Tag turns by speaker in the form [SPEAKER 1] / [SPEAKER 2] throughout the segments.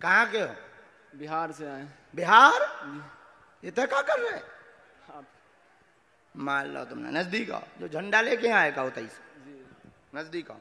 [SPEAKER 1] कहाँ के हो?
[SPEAKER 2] बिहार से आए।
[SPEAKER 1] बिहार? इतना क्या कर रहे?
[SPEAKER 2] आप
[SPEAKER 1] मान लो तुमने नजदीक आओ, जो झंडा लेके आए का होता
[SPEAKER 2] जी
[SPEAKER 1] नजदीक आओ।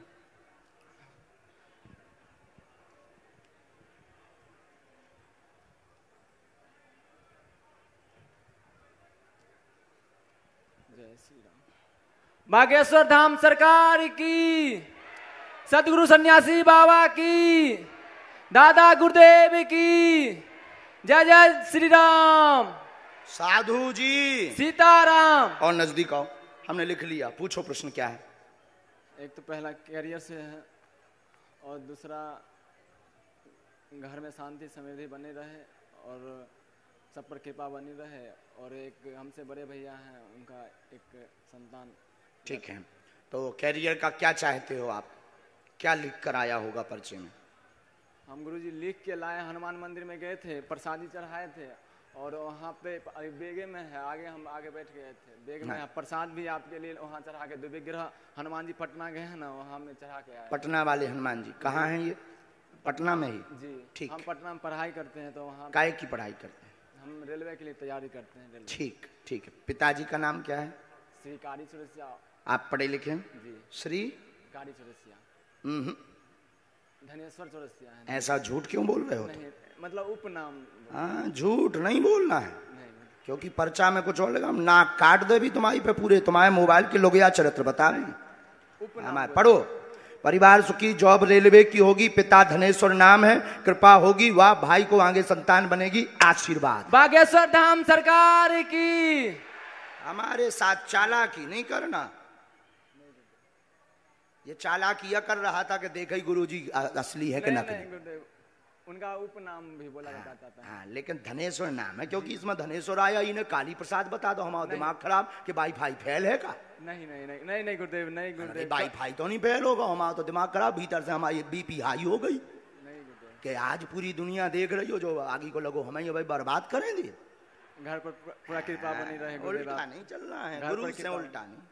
[SPEAKER 2] जय श्री राम। बागेश्वर धाम सरकार की, सतगुरु सन्यासी बाबा की, दादा गुरुदेव की, जय जय श्री राम।
[SPEAKER 1] साधु जी
[SPEAKER 2] सीताराम।
[SPEAKER 1] और नजदीक आओ, हमने लिख लिया, पूछो प्रश्न क्या है?
[SPEAKER 2] एक तो पहला कैरियर से है और दूसरा घर में शांति समृद्धि बनी रहे और सब पर कृपा बनी रहे, और एक हमसे बड़े भैया हैं उनका एक संतान।
[SPEAKER 1] ठीक है, तो कैरियर का क्या चाहते हो आप? क्या लिख कर आया होगा पर्चे में?
[SPEAKER 2] हम गुरुजी लिख के लाए, हनुमान मंदिर में गए थे, प्रसादी चढ़ाए थे और वहाँ पे बेगे में है, आगे हम आगे बैठ गए थे, बेग में प्रसाद भी आपके लिए वहाँ चढ़ा के, विग्रह हनुमान जी पटना गए हैं ना, वहाँ में चढ़ा के आए।
[SPEAKER 1] पटना वाले हनुमान जी कहाँ हैं ये? पटना में ही?
[SPEAKER 2] जी
[SPEAKER 1] ठीक।
[SPEAKER 2] हम पटना में पढ़ाई करते हैं तो वहाँ
[SPEAKER 1] काय की पढ़ाई करते हैं?
[SPEAKER 2] हम रेलवे के लिए तैयारी करते हैं। रेलवे।
[SPEAKER 1] ठीक ठीक है। पिताजी का नाम क्या है?
[SPEAKER 2] श्री कारी चौरसिया।
[SPEAKER 1] आप पढ़े लिखे हैं?
[SPEAKER 2] जी।
[SPEAKER 1] श्री
[SPEAKER 2] कारी चौरसिया। धनेश्वर चौरसिया है।
[SPEAKER 1] ऐसा झूठ क्यों बोल रहे हो?
[SPEAKER 2] नहीं, मतलब उपनाम।
[SPEAKER 1] हाँ, झूठ नहीं बोलना है,
[SPEAKER 2] नहीं।
[SPEAKER 1] क्योंकि पर्चा में कुछ और लगा, नाक काट दे भी तुम्हारी पे पूरे, तुम्हारे मोबाइल के लोग या चरित्र बता रहे। हमारे पढ़ो, परिवार सुखी, जॉब रेलवे की होगी, पिता धनेश्वर नाम है, कृपा होगी, वाह भाई को आगे संतान बनेगी, आशीर्वाद।
[SPEAKER 2] बागेश्वर धाम सरकार की।
[SPEAKER 1] हमारे साथ चालाकी नहीं करना। ये चालाकी यह कर रहा था कि देखा ही गुरुजी असली है कि नकली।
[SPEAKER 2] उनका उपनाम भी बोला जाता था।
[SPEAKER 1] हाँ, लेकिन धनेश्वर नाम है, क्योंकि इसमें धनेश्वर आया, इन्हें काली प्रसाद बता दो, हमारा दिमाग खराब कि वाईफाई फेल है का?
[SPEAKER 2] नहीं नहीं नहीं नहीं नहीं गुरुदेव, नहीं गुरुदेव,
[SPEAKER 1] वाईफाई तो नहीं फेल होगा, हमारा तो दिमाग खराब, भीतर से हमारी बीपी हाई हो गई
[SPEAKER 2] नहीं गुरुदेव,
[SPEAKER 1] कि आज पूरी दुनिया देख रही हो, जो आगे को लगो हमें ये भाई बर्बाद करेंगे।
[SPEAKER 2] घर पर पूरा कृपा बनी रहे।
[SPEAKER 1] उल्टा नहीं चलना है, गुरु से उल्टा नहीं।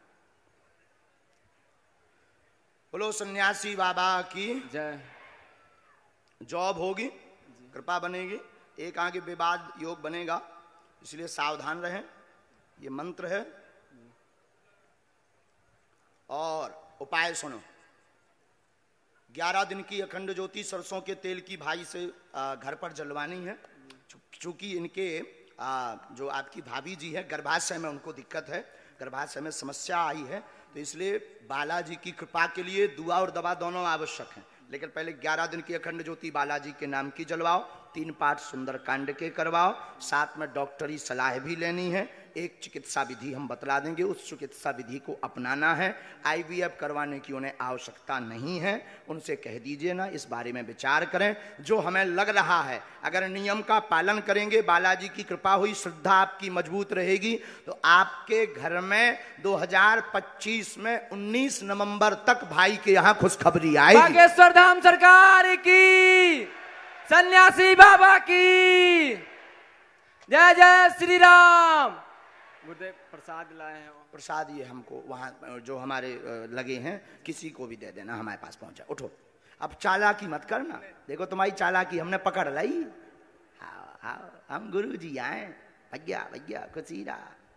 [SPEAKER 1] बोलो सन्यासी बाबा की
[SPEAKER 2] जय।
[SPEAKER 1] जॉब होगी, कृपा बनेगी, एक आगे विवाद योग बनेगा, इसलिए सावधान रहें। ये मंत्र है और उपाय सुनो। 11 दिन की अखंड ज्योति सरसों के तेल की भाई से घर पर जलवानी है। चूंकि इनके जो आपकी भाभी जी है, गर्भाशय में उनको दिक्कत है, गर्भाशय में समस्या आई है, तो इसलिए बालाजी की कृपा के लिए दुआ और दवा दोनों आवश्यक हैं। लेकिन पहले 11 दिन की अखंड ज्योति बालाजी के नाम की जलवाओ, 3 पाठ सुंदरकांड के करवाओ, साथ में डॉक्टरी सलाह भी लेनी है। एक चिकित्सा विधि हम बतला देंगे, उस चिकित्सा विधि को अपनाना है। IVF करवाने की उन्हें आवश्यकता नहीं है, उनसे कह दीजिए ना, इस बारे में विचार करें। जो हमें लग रहा है, अगर नियम का पालन करेंगे, बालाजी की कृपा हुई, श्रद्धा आपकी मजबूत रहेगी, तो आपके घर में 2025 में 19 नवंबर तक भाई के यहाँ खुशखबरी आएगी।
[SPEAKER 2] बागेश्वर धाम सरकार की, सन्यासी बाबा की, जय जय श्री राम। गुरुदेव प्रसाद लाए हैं।
[SPEAKER 1] प्रसाद ये हमको वहाँ जो हमारे लगे हैं, किसी को भी दे देना, हमारे पास पहुँचा। उठो, अब चालाकी मत करना, देखो तुम्हारी चालाकी हमने पकड़ लाई। हाँ, हम गुरु जी आए, भैया भैया खुशीरा।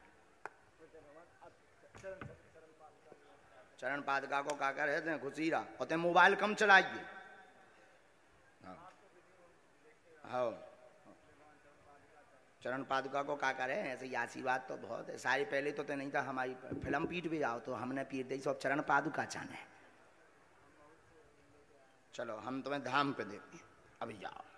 [SPEAKER 1] चरण पादुका को काका रहते हैं खुशीरा, और मोबाइल कम चलाइए। हाँ, चरण पादुका को काका रहे, ऐसे ही आशीर्वाद तो बहुत है। सारी पहले तो नहीं था, हमारी फिल्म पीट भी जाओ तो हमने पीट दी, सब चरण पादुका चाहने। चलो हम तुम्हें धाम पे देखते हैं, अभी जाओ।